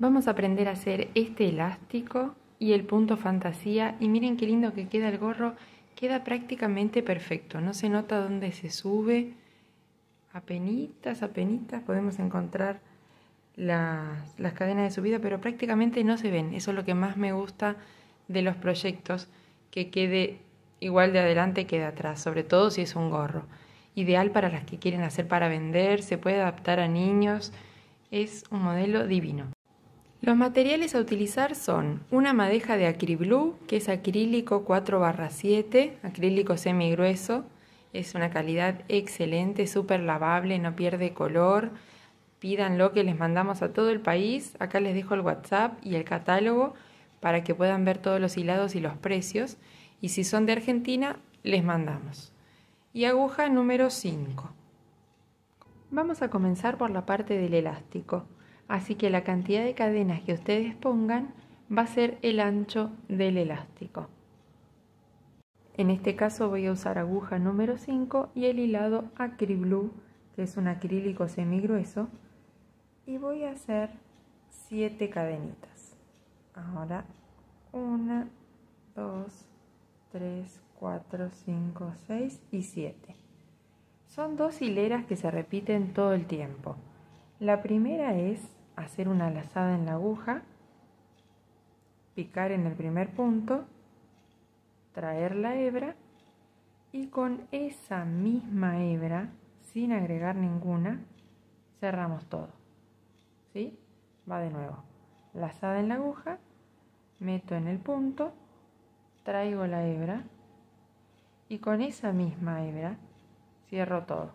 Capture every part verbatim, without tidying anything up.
Vamos a aprender a hacer este elástico y el punto fantasía, y miren qué lindo que queda el gorro, queda prácticamente perfecto, no se nota dónde se sube, apenitas, apenitas podemos encontrar las, las cadenas de subida, pero prácticamente no se ven. Eso es lo que más me gusta de los proyectos, que quede igual de adelante que de atrás, sobre todo si es un gorro. Ideal para las que quieren hacer para vender, se puede adaptar a niños, es un modelo divino. Los materiales a utilizar son una madeja de Acriblú, que es acrílico cuatro barra siete, acrílico semigrueso, es una calidad excelente, súper lavable, no pierde color. Pídanlo, que les mandamos a todo el país. Acá les dejo el WhatsApp y el catálogo para que puedan ver todos los hilados y los precios. Y si son de Argentina, les mandamos. Y aguja número cinco. Vamos a comenzar por la parte del elástico. Así que la cantidad de cadenas que ustedes pongan va a ser el ancho del elástico. En este caso voy a usar aguja número cinco y el hilado Acriblú, que es un acrílico semigrueso, y voy a hacer siete cadenitas. Ahora una, dos, tres, cuatro, cinco, seis y siete. Son dos hileras que se repiten todo el tiempo. La primera es hacer una lazada en la aguja, picar en el primer punto, traer la hebra y con esa misma hebra, sin agregar ninguna, cerramos todo. ¿Sí? Va de nuevo. Lazada en la aguja, meto en el punto, traigo la hebra y con esa misma hebra cierro todo.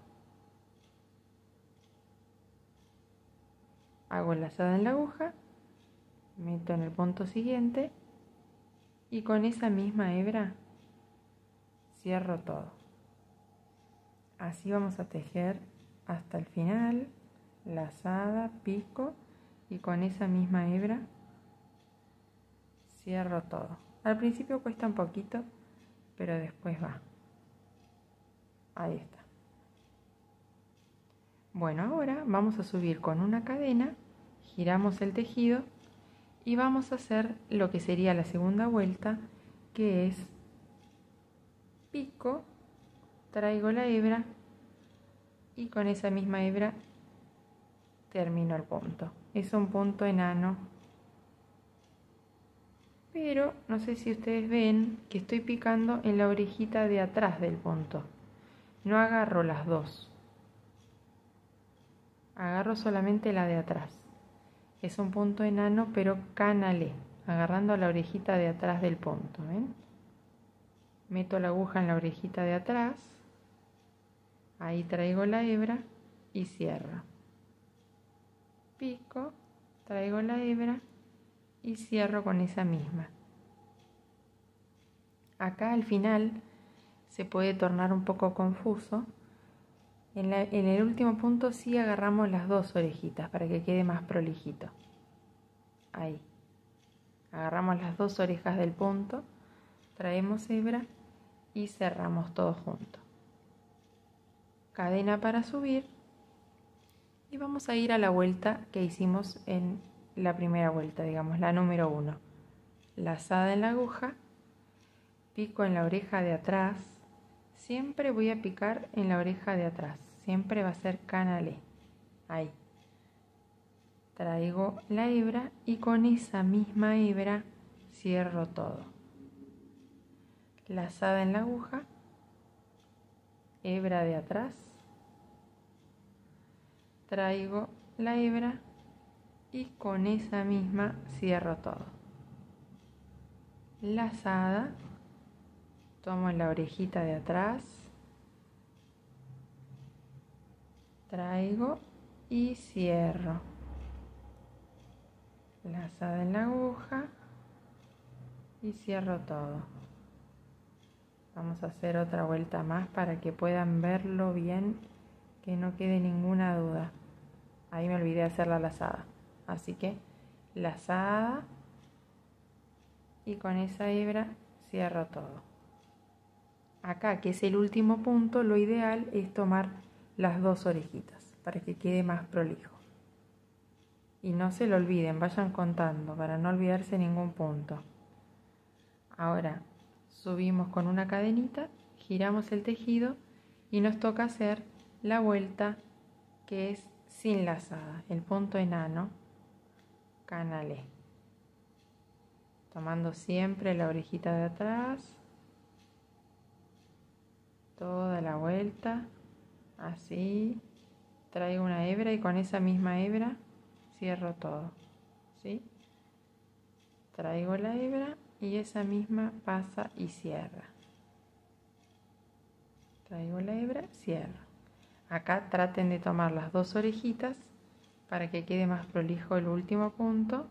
Hago lazada en la aguja, meto en el punto siguiente y con esa misma hebra cierro todo. Así vamos a tejer hasta el final, lazada, pico y con esa misma hebra cierro todo. Al principio cuesta un poquito, pero después va. Ahí está. Bueno, ahora vamos a subir con una cadena, giramos el tejido y vamos a hacer lo que sería la segunda vuelta, que es pico, traigo la hebra y con esa misma hebra termino el punto. Es un punto enano, pero no sé si ustedes ven que estoy picando en la orejita de atrás del punto. No agarro las dos. Agarro solamente la de atrás. Es un punto enano, pero canalé, agarrando la orejita de atrás del punto. ¿Ven? Meto la aguja en la orejita de atrás. Ahí traigo la hebra y cierro. Pico, traigo la hebra y cierro con esa misma. Acá al final se puede tornar un poco confuso. En, la, en el último punto sí agarramos las dos orejitas para que quede más prolijito. Ahí. Agarramos las dos orejas del punto, traemos hebra y cerramos todo junto. Cadena para subir y vamos a ir a la vuelta que hicimos en la primera vuelta, digamos, la número uno. Lazada en la aguja, pico en la oreja de atrás. Siempre voy a picar en la oreja de atrás. Siempre va a ser canalé. Ahí. Traigo la hebra y con esa misma hebra cierro todo. Lazada en la aguja. Hebra de atrás. Traigo la hebra y con esa misma cierro todo. Lazada. Tomo la orejita de atrás. Traigo y cierro. Lazada en la aguja y cierro todo. Vamos a hacer otra vuelta más para que puedan verlo bien, que no quede ninguna duda. Ahí me olvidé hacer la lazada, así que lazada y con esa hebra cierro todo. Acá, que es el último punto, lo ideal es tomar las dos orejitas para que quede más prolijo. y no se lo olviden, vayan contando para no olvidarse ningún punto. Ahora subimos con una cadenita, giramos el tejido y nos toca hacer la vuelta que es sin lazada, el punto enano, canalé, tomando siempre la orejita de atrás, toda la vuelta, así, traigo una hebra y con esa misma hebra cierro todo, ¿sí? Traigo la hebra y esa misma pasa y cierra. Traigo la hebra, cierro. Acá traten de tomar las dos orejitas para que quede más prolijo el último punto.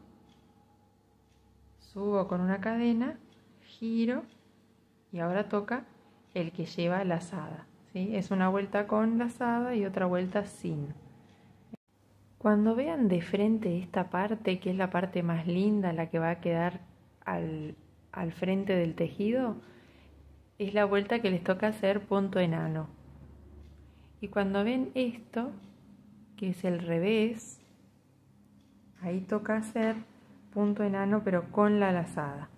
Subo con una cadena, giro y ahora toca el que lleva lazada, ¿sí? Es una vuelta con lazada y otra vuelta sin. Cuando vean de frente esta parte, que es la parte más linda, la que va a quedar al, al frente del tejido, es la vuelta que les toca hacer punto enano. Y cuando ven esto, que es el revés, ahí toca hacer punto enano pero con la lazada.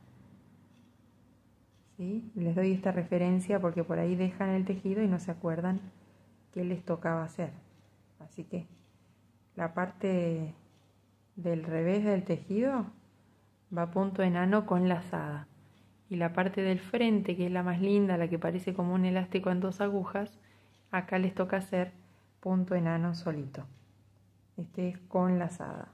¿Sí? Les doy esta referencia porque por ahí dejan el tejido y no se acuerdan qué les tocaba hacer. Así que la parte del revés del tejido va punto enano con lazada. Y la parte del frente, que es la más linda, la que parece como un elástico en dos agujas, acá les toca hacer punto enano solito. Este es con lazada.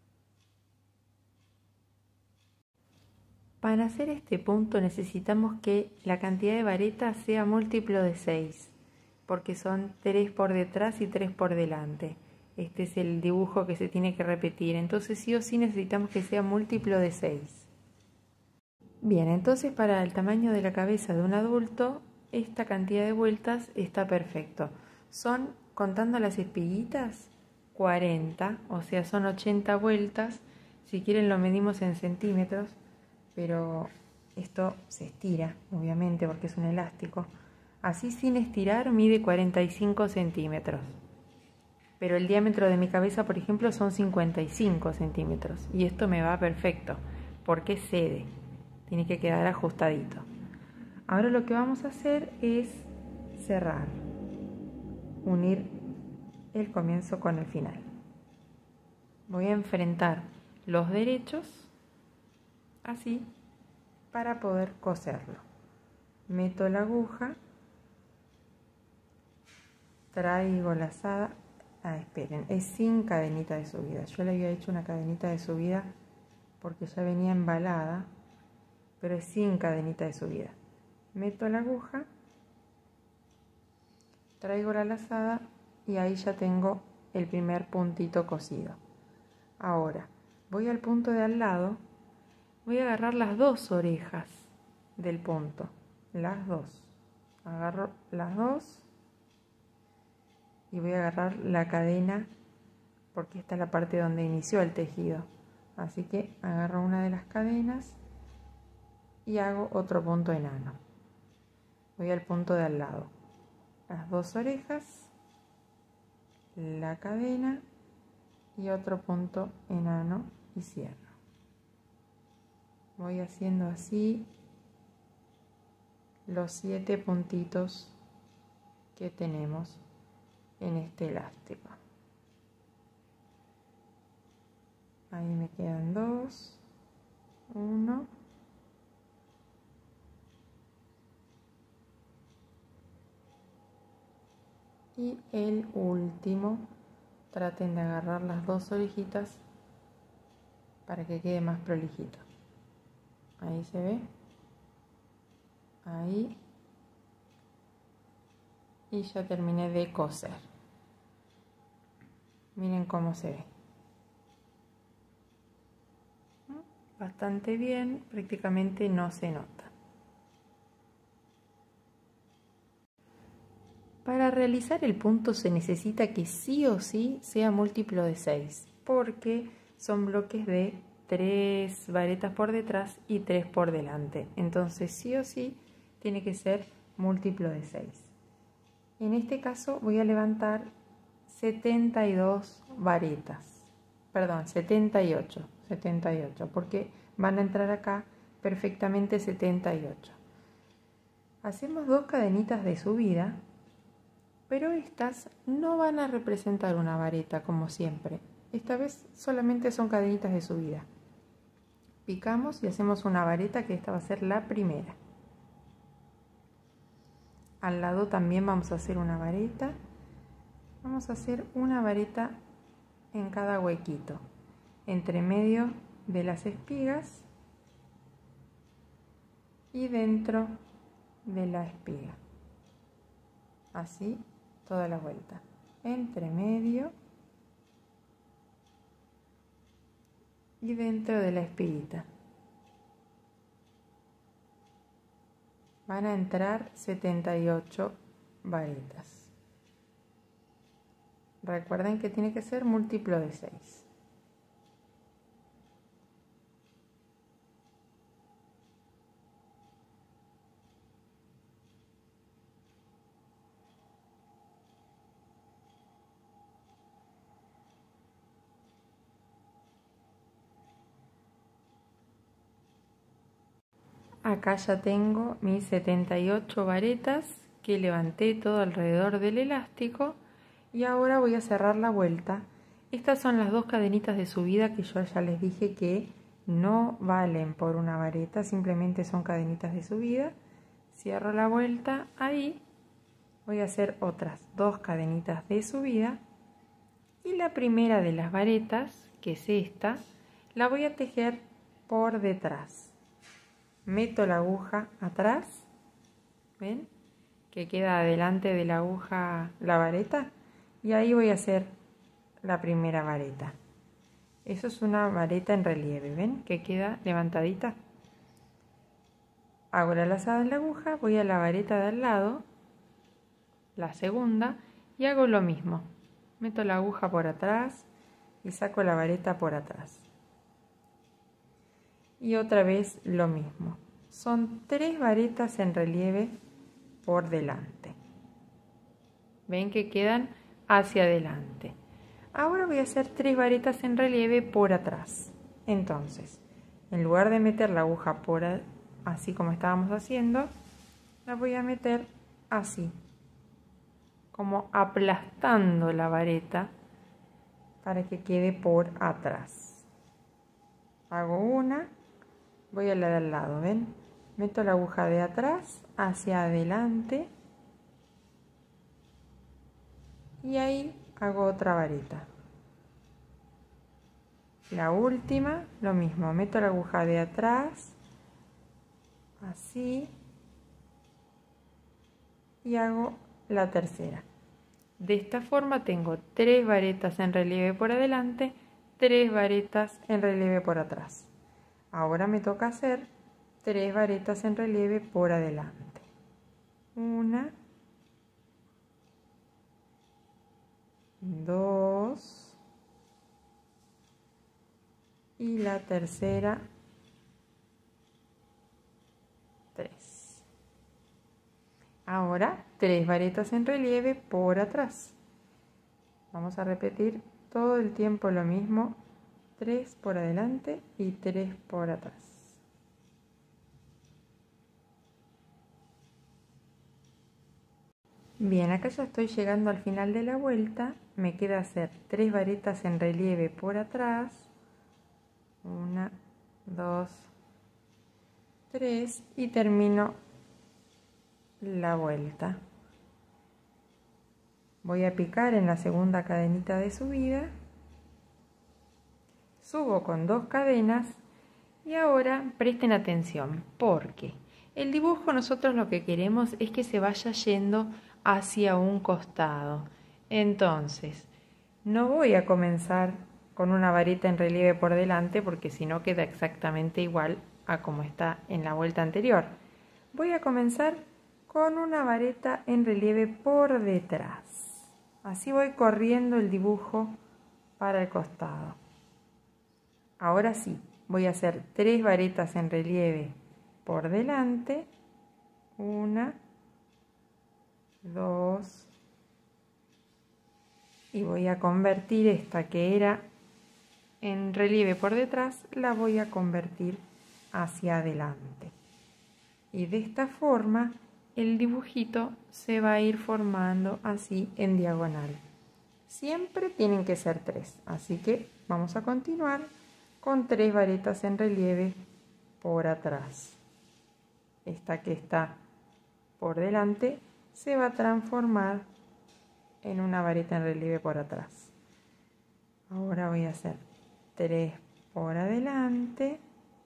Para hacer este punto necesitamos que la cantidad de varetas sea múltiplo de seis, porque son tres por detrás y tres por delante. Este es el dibujo que se tiene que repetir, entonces sí o sí necesitamos que sea múltiplo de seis. Bien, entonces para el tamaño de la cabeza de un adulto, esta cantidad de vueltas está perfecto. Son, contando las espiguitas, cuarenta, o sea, son ochenta vueltas. Si quieren lo medimos en centímetros, pero esto se estira, obviamente, porque es un elástico. Así sin estirar mide cuarenta y cinco centímetros. Pero el diámetro de mi cabeza, por ejemplo, son cincuenta y cinco centímetros. Y esto me va perfecto, porque cede. Tiene que quedar ajustadito. Ahora lo que vamos a hacer es cerrar, unir el comienzo con el final. Voy a enfrentar los derechos así para poder coserlo. Meto la aguja, traigo lazada. Ah, esperen, es sin cadenita de subida. Yo le había hecho una cadenita de subida porque ya venía embalada, pero es sin cadenita de subida. Meto la aguja, traigo la lazada y ahí ya tengo el primer puntito cosido. Ahora voy al punto de al lado, voy a agarrar las dos orejas del punto, las dos. Agarro las dos y voy a agarrar la cadena porque esta es la parte donde inició el tejido. Así que agarro una de las cadenas y hago otro punto enano. Voy al punto de al lado, las dos orejas, la cadena y otro punto enano y cierro. Voy haciendo así los siete puntitos que tenemos en este elástico. Ahí me quedan dos, uno, y el último. Traten de agarrar las dos orejitas para que quede más prolijito. Ahí se ve, ahí, y ya terminé de coser. Miren cómo se ve. Bastante bien, prácticamente no se nota. Para realizar el punto se necesita que sí o sí sea múltiplo de seis, porque son bloques de tres varetas por detrás y tres por delante. Entonces sí o sí tiene que ser múltiplo de seis. En este caso voy a levantar setenta y dos varetas. perdón, setenta y ocho, setenta y ocho, porque van a entrar acá perfectamente setenta y ocho. Hacemos dos cadenitas de subida, pero estas no van a representar una vareta como siempre. Esta vez solamente son cadenitas de subida. Picamos y hacemos una vareta, que esta va a ser la primera. Al lado también vamos a hacer una vareta. Vamos a hacer una vareta en cada huequito, entre medio de las espigas y dentro de la espiga. Así toda la vuelta. Entre medio y dentro de la espiguita. Van a entrar setenta y ocho varetas. Recuerden que tiene que ser múltiplo de seis. Acá ya tengo mis setenta y ocho varetas que levanté todo alrededor del elástico y ahora voy a cerrar la vuelta. Estas son las dos cadenitas de subida que yo ya les dije que no valen por una vareta, simplemente son cadenitas de subida. Cierro la vuelta, ahí voy a hacer otras dos cadenitas de subida y la primera de las varetas, que es esta, la voy a tejer por detrás. Meto la aguja atrás, ¿ven? Que queda adelante de la aguja la vareta, y ahí voy a hacer la primera vareta. Eso es una vareta en relieve, ¿ven? Que queda levantadita. Hago la lazada en la aguja, voy a la vareta de al lado, la segunda, y hago lo mismo. Meto la aguja por atrás y saco la vareta por atrás. Y otra vez lo mismo. Son tres varetas en relieve por delante. Ven que quedan hacia adelante. Ahora voy a hacer tres varetas en relieve por atrás. Entonces, en lugar de meter la aguja por así como estábamos haciendo, la voy a meter así, como aplastando la vareta para que quede por atrás. Hago una. Voy a la de al lado, ¿ven? Meto la aguja de atrás hacia adelante y ahí hago otra vareta. La última, lo mismo, meto la aguja de atrás, así, y hago la tercera. De esta forma tengo tres varetas en relieve por adelante, tres varetas en relieve por atrás. Ahora me toca hacer tres varetas en relieve por adelante. Una, dos, y la tercera, tres. Ahora tres varetas en relieve por atrás. Vamos a repetir todo el tiempo lo mismo. tres por adelante y tres por atrás. Bien, acá ya estoy llegando al final de la vuelta. Me queda hacer tres varetas en relieve por atrás. Una, dos, tres, y termino la vuelta. Voy a picar en la segunda cadenita de subida. Subo con dos cadenas y ahora presten atención porque el dibujo nosotros lo que queremos es que se vaya yendo hacia un costado. Entonces, no voy a comenzar con una vareta en relieve por delante porque si no queda exactamente igual a como está en la vuelta anterior. Voy a comenzar con una vareta en relieve por detrás. Así voy corriendo el dibujo para el costado. Ahora sí, voy a hacer tres varetas en relieve por delante. Una, dos, y voy a convertir esta que era en relieve por detrás la voy a convertir hacia adelante. Y de esta forma el dibujito se va a ir formando así en diagonal. Siempre tienen que ser tres, así que vamos a continuar con tres varetas en relieve por atrás. Esta que está por delante se va a transformar en una vareta en relieve por atrás. Ahora voy a hacer tres por adelante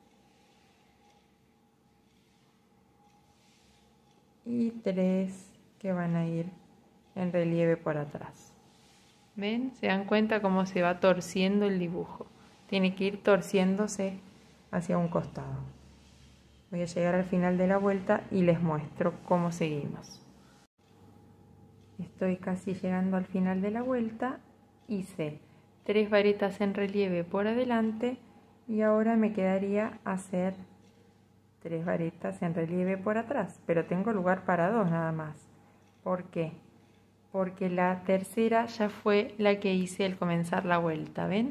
y tres que van a ir en relieve por atrás. ¿Ven? ¿Se dan cuenta cómo se va torciendo el dibujo? Tiene que ir torciéndose hacia un costado. Voy a llegar al final de la vuelta y les muestro cómo seguimos. Estoy casi llegando al final de la vuelta. Hice tres varetas en relieve por adelante y ahora me quedaría hacer tres varetas en relieve por atrás, pero tengo lugar para dos nada más. ¿Por qué? Porque la tercera ya fue la que hice al comenzar la vuelta, ¿ven?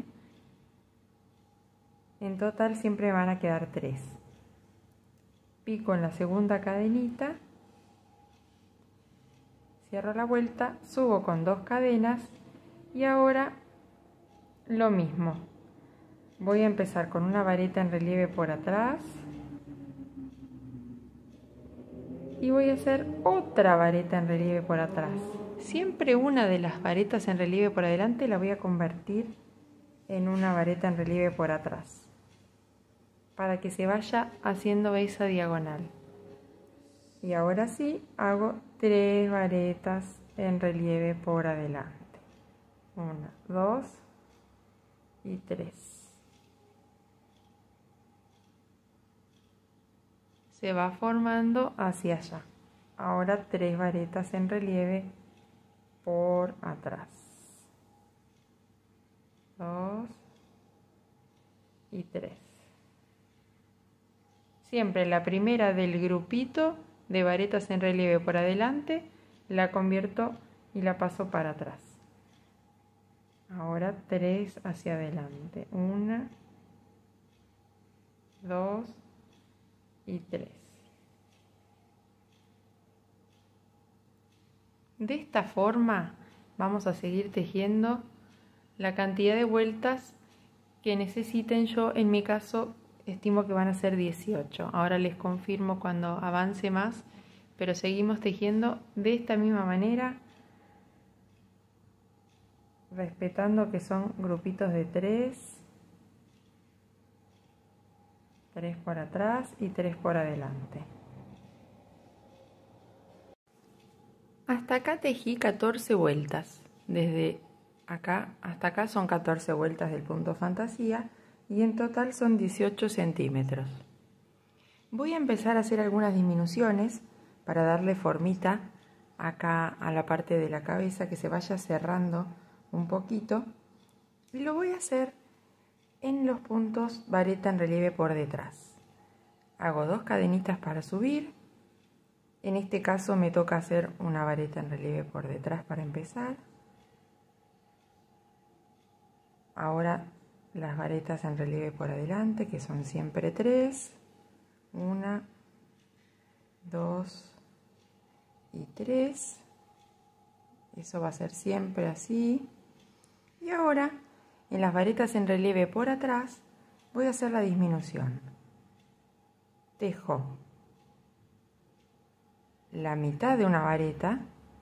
En total siempre van a quedar tres. Pico en la segunda cadenita, cierro la vuelta, subo con dos cadenas y ahora lo mismo. Voy a empezar con una vareta en relieve por atrás y voy a hacer otra vareta en relieve por atrás. Siempre una de las varetas en relieve por adelante la voy a convertir en una vareta en relieve por atrás, para que se vaya haciendo esa diagonal. Y ahora sí hago tres varetas en relieve por adelante. Una, dos y tres. Se va formando hacia allá. Ahora tres varetas en relieve por atrás. Dos y tres. Siempre la primera del grupito de varetas en relieve por adelante la convierto y la paso para atrás. Ahora tres hacia adelante. Una, dos y tres. De esta forma vamos a seguir tejiendo la cantidad de vueltas que necesiten. Yo en mi caso estimo que van a ser dieciocho. Ahora les confirmo cuando avance más, pero seguimos tejiendo de esta misma manera, respetando que son grupitos de tres, tres por atrás y tres por adelante. Hasta acá tejí catorce vueltas. Desde acá hasta acá son catorce vueltas del punto fantasía y en total son dieciocho centímetros. Voy a empezar a hacer algunas disminuciones para darle formita acá a la parte de la cabeza, que se vaya cerrando un poquito, y lo voy a hacer en los puntos vareta en relieve por detrás. Hago dos cadenitas para subir. En este caso me toca hacer una vareta en relieve por detrás para empezar. Ahora las varetas en relieve por adelante, que son siempre tres. Una, dos y tres. Eso va a ser siempre así. Y ahora en las varetas en relieve por atrás voy a hacer la disminución. Tejo la mitad de una vareta,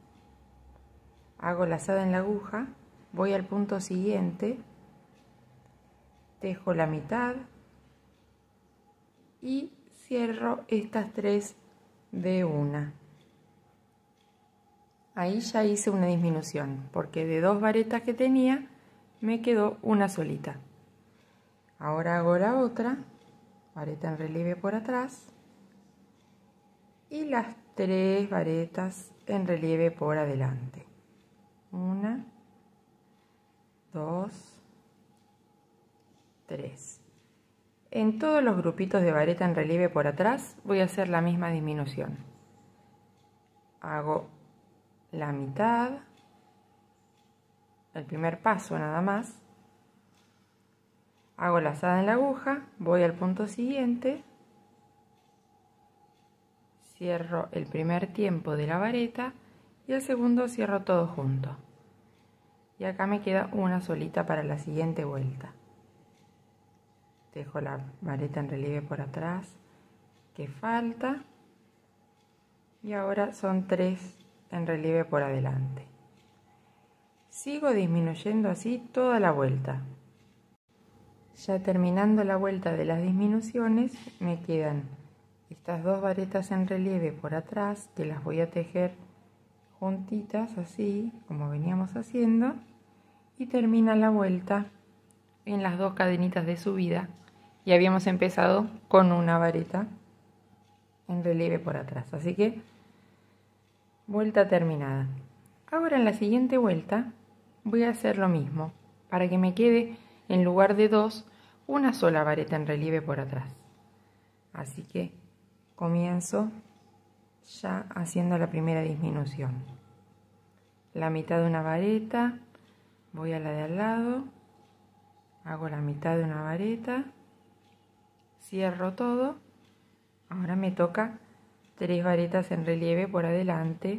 hago lazada en la aguja, voy al punto siguiente, tejo la mitad y cierro estas tres de una. Ahí ya hice una disminución, porque de dos varetas que tenía me quedó una solita. Ahora hago la otra, vareta en relieve por atrás y las tres varetas en relieve por adelante. Una, dos, tres. En todos los grupitos de vareta en relieve por atrás voy a hacer la misma disminución. Hago la mitad, el primer paso nada más, Hago lazada en la aguja, voy al punto siguiente, cierro el primer tiempo de la vareta y el segundo cierro todo junto. Y acá me queda una solita para la siguiente vuelta. Dejo la vareta en relieve por atrás que falta y ahora son tres en relieve por adelante. Sigo disminuyendo así toda la vuelta. Ya terminando la vuelta de las disminuciones me quedan estas dos varetas en relieve por atrás que las voy a tejer juntitas así como veníamos haciendo y termina la vuelta en las dos cadenitas de subida y habíamos empezado con una vareta en relieve por atrás, así que vuelta terminada. Ahora en la siguiente vuelta voy a hacer lo mismo para que me quede en lugar de dos una sola vareta en relieve por atrás, así que comienzo ya haciendo la primera disminución. La mitad de una vareta, voy a la de al lado, hago la mitad de una vareta, cierro todo. Ahora me toca tres varetas en relieve por adelante,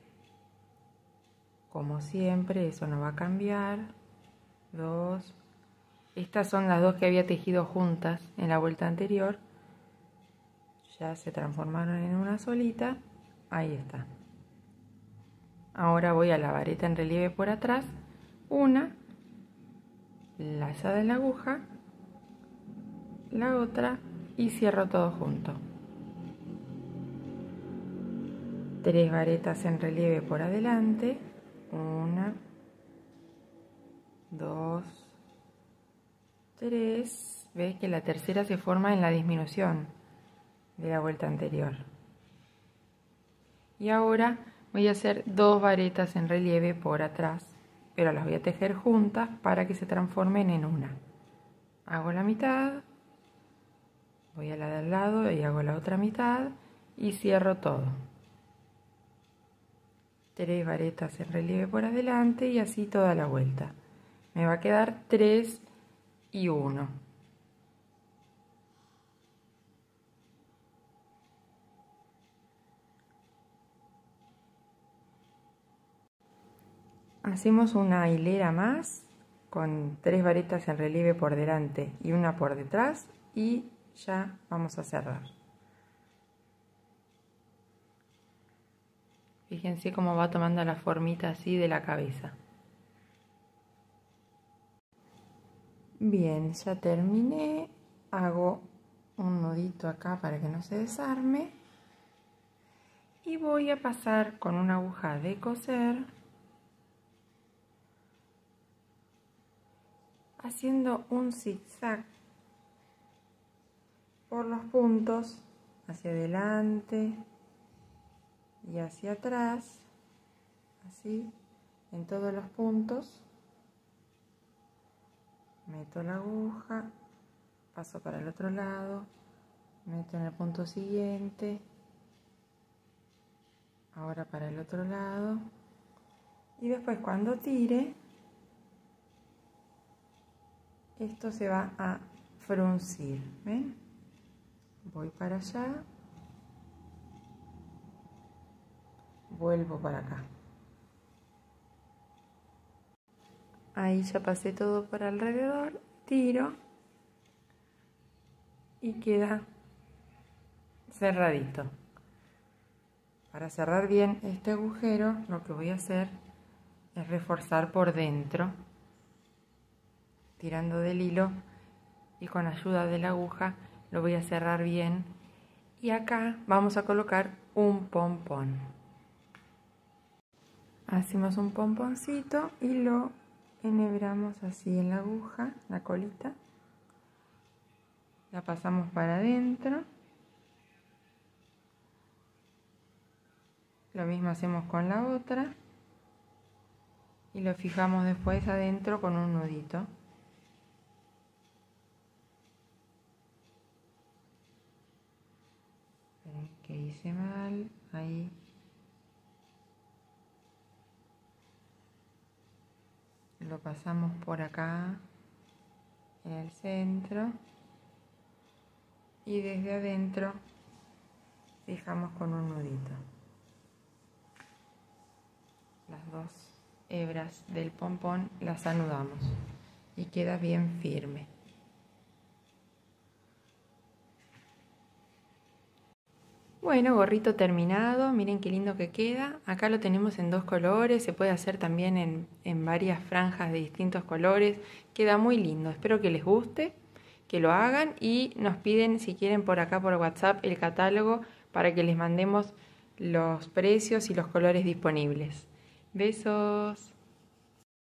como siempre, eso no va a cambiar. Dos, estas son las dos que había tejido juntas en la vuelta anterior, ya se transformaron en una solita, ahí está. Ahora voy a la vareta en relieve por atrás, una, lazada en la aguja, la otra y cierro todo junto. Tres varetas en relieve por adelante, una, dos, tres. Ves que la tercera se forma en la disminución de la vuelta anterior. Y ahora voy a hacer dos varetas en relieve por atrás, pero las voy a tejer juntas para que se transformen en una. Hago la mitad, voy a la de al lado y hago la otra mitad y cierro todo. Tres varetas en relieve por adelante y así toda la vuelta. Me va a quedar tres y uno. Hacemos una hilera más con tres varetas en relieve por delante y una por detrás y ya vamos a cerrar. Fíjense cómo va tomando la formita así de la cabeza. Bien, ya terminé. Hago un nudito acá para que no se desarme. Y voy a pasar con una aguja de coser, haciendo un zigzag por los puntos, hacia adelante y hacia atrás, así, en todos los puntos. Meto la aguja, paso para el otro lado, meto en el punto siguiente, ahora para el otro lado, y después cuando tire, esto se va a fruncir, ¿ven? Voy para allá, vuelvo para acá. Ahí ya pasé todo por alrededor, tiro y queda cerradito. Para cerrar bien este agujero, lo que voy a hacer es reforzar por dentro, tirando del hilo y con ayuda de la aguja lo voy a cerrar bien. Y acá vamos a colocar un pompón. Hacemos un pomponcito y lo enhebramos así en la aguja, la colita. La pasamos para adentro. Lo mismo hacemos con la otra. Y lo fijamos después adentro con un nudito. Esperen que hice mal. Ahí. Lo pasamos por acá en el centro y desde adentro fijamos con un nudito. Las dos hebras del pompón las anudamos y queda bien firme. Bueno, gorrito terminado, miren qué lindo que queda. Acá lo tenemos en dos colores, se puede hacer también en, en varias franjas de distintos colores. Queda muy lindo, espero que les guste, que lo hagan y nos piden si quieren por acá por WhatsApp el catálogo para que les mandemos los precios y los colores disponibles. Besos.